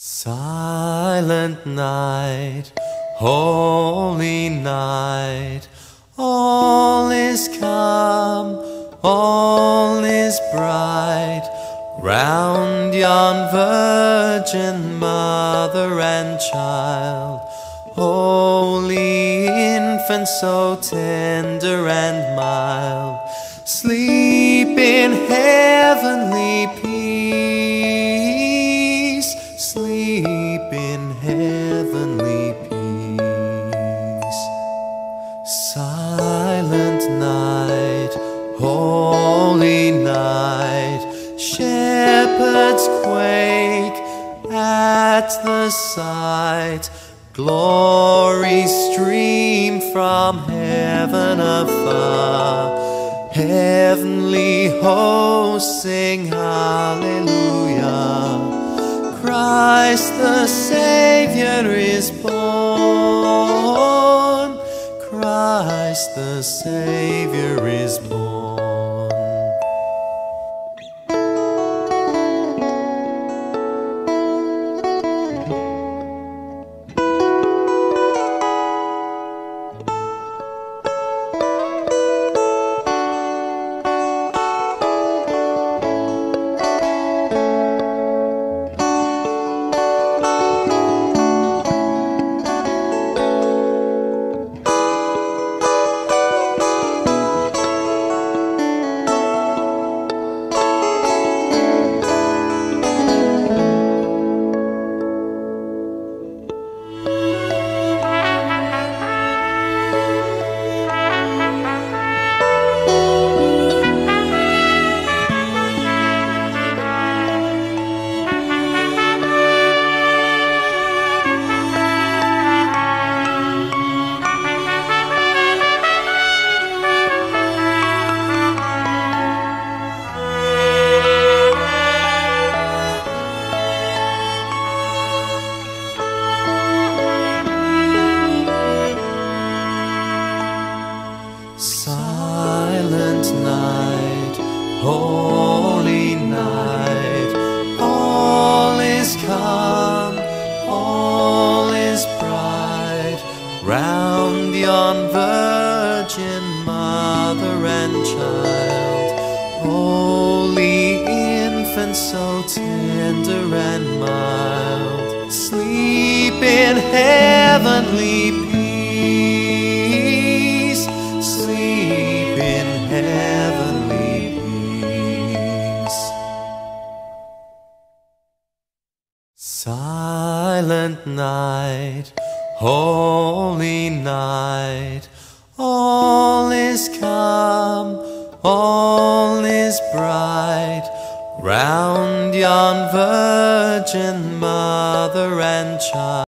Silent night, holy night, all is calm, all is bright, round yon virgin mother and child, holy infant so tender and mild, sleep in heavenly peace, sleep in heavenly peace. Silent night, holy night, shepherds quake at the sight, glory stream from heaven afar, heavenly hosts sing hallelujah. Christ the Savior is born, Christ the Savior is born. Silent night, holy night, all is calm, all is bright, round yon virgin mother and child, holy infant so tender and mild, sleep in heavenly peace, sleep in heavenly peace. Silent night, holy night, all is calm, all is bright, round yon virgin mother and child.